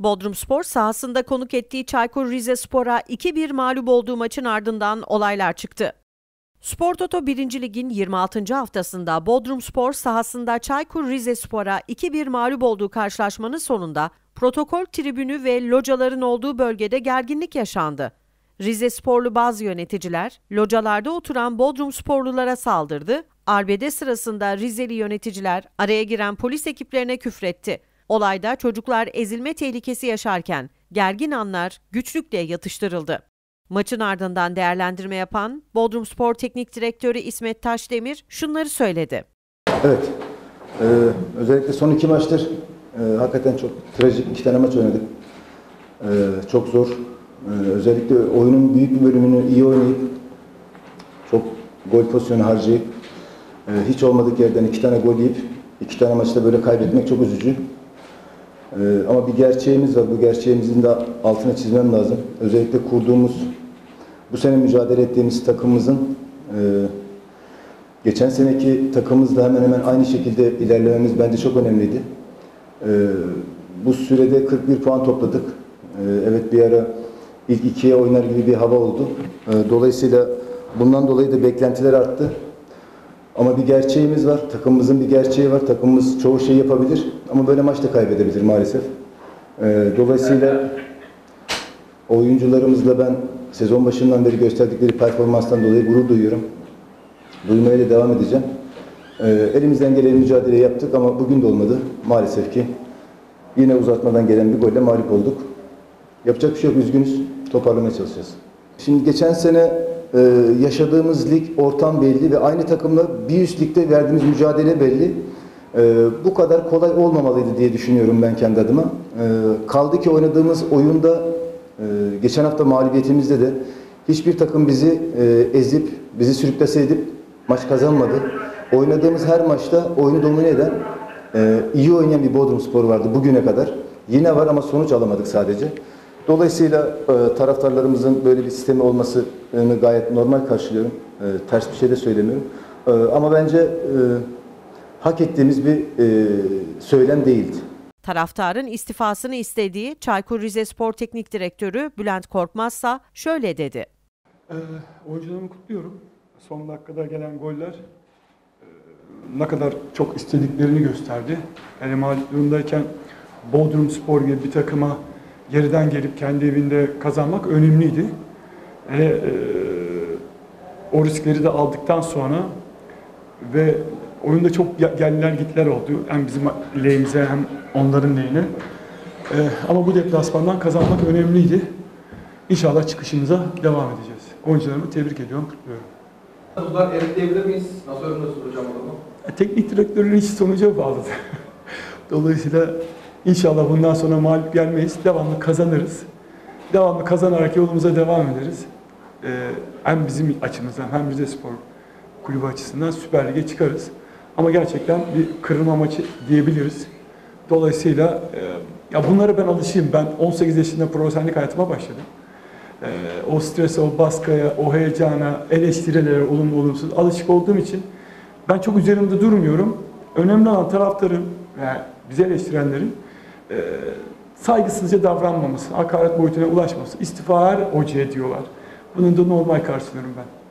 Bodrumspor sahasında konuk ettiği Çaykur Rizespor'a 2-1 mağlup olduğu maçın ardından olaylar çıktı. Spor Toto 1. Lig'in 26. haftasında Bodrumspor sahasında Çaykur Rizespor'a 2-1 mağlup olduğu karşılaşmanın sonunda protokol tribünü ve locaların olduğu bölgede gerginlik yaşandı. Rizesporlu bazı yöneticiler, localarda oturan Bodrumsporlulara saldırdı. Arbede sırasında Rizeli yöneticiler araya giren polis ekiplerine küfretti. Olayda çocuklar ezilme tehlikesi yaşarken gergin anlar güçlükle yatıştırıldı. Maçın ardından değerlendirme yapan Bodrumspor Teknik Direktörü İsmet Taşdemir şunları söyledi. Evet, özellikle son 2 maçtır hakikaten çok trajik 2 tane maç oynadık. Çok zor. Özellikle oyunun büyük bir bölümünü iyi oynayıp çok gol pozisyonu harcayıp hiç olmadık yerden 2 tane gol yiyip 2 tane maçta böyle kaybetmek çok üzücü. Ama bir gerçeğimiz var. Bu gerçeğimizin de altına çizmem lazım. Özellikle kurduğumuz, bu sene mücadele ettiğimiz takımımızın geçen seneki takımımızla hemen hemen aynı şekilde ilerlememiz bence çok önemliydi. Bu sürede 41 puan topladık. Evet, bir ara ilk 2'ye oynar gibi bir hava oldu. Dolayısıyla bundan dolayı da beklentiler arttı. Ama bir gerçeğimiz var, takımımızın bir gerçeği var. Takımımız çoğu şeyi yapabilir ama böyle maç da kaybedebilir maalesef. Dolayısıyla oyuncularımızla ben sezon başından beri gösterdikleri performanstan dolayı gurur duyuyorum. Duymaya da devam edeceğim. Elimizden gelen mücadele yaptık ama bugün de olmadı maalesef ki. Yine uzatmadan gelen bir golle mağlup olduk. Yapacak bir şey yok, üzgünüz. Toparlamaya çalışacağız. Şimdi geçen sene yaşadığımız lig, ortam belli ve aynı takımla bir üst ligde verdiğimiz mücadele belli. Bu kadar kolay olmamalıydı diye düşünüyorum ben kendi adıma. Kaldı ki oynadığımız oyunda geçen hafta mağlubiyetimizde de hiçbir takım bizi ezip, bizi sürüklese edip maç kazanmadı. Oynadığımız her maçta oyunu domine eden, iyi oynayan bir Bodrumspor vardı bugüne kadar. Yine var ama sonuç alamadık sadece. Dolayısıyla taraftarlarımızın böyle bir sistemi olmasını gayet normal karşılıyorum. Ters bir şey de söylemiyorum. Ama bence hak ettiğimiz bir söylem değildi. Taraftarın istifasını istediği Çaykur Rizespor Teknik Direktörü Bülent Korkmazsa şöyle dedi. Oyuncularımı kutluyorum. Son dakikada gelen goller ne kadar çok istediklerini gösterdi. Yani mağlup durumdayken Bodrumspor gibi bir takıma geriden gelip kendi evinde kazanmak önemliydi. O riskleri de aldıktan sonra ve oyunda çok geldiler gittiler oldu. Hem bizim lehimize hem onların lehine. Ama bu deplasmandan kazanmak önemliydi. İnşallah çıkışımıza devam edeceğiz. Oyuncularımı tebrik ediyorum, kutluyorum. Bunlar eritleyebilir miyiz? Nasıl yorumluyorsunuz hocam bunu? Teknik direktörün iş sonuca bağlı. Dolayısıyla İnşallah bundan sonra mağlup gelmeyiz. Devamlı kazanırız. Devamlı kazanarak yolumuza devam ederiz. Hem bizim açımızdan hem Rizespor Kulübü açısından Süper Lig'e çıkarız. Ama gerçekten bir kırılma maçı diyebiliriz. Dolayısıyla ya bunlara ben alışayım. Ben 18 yaşında profesyonellik hayatıma başladım. O strese, o baskıya, o heyecana, eleştirilere, olumlu olumsuz alışık olduğum için ben çok üzerimde durmuyorum. Önemli olan taraftarın yani bizi eleştirenlerin saygısızca davranmaması, hakaret boyutuna ulaşması, istifa her hocaya diyorlar. Bunun da normal karşılıyorum ben.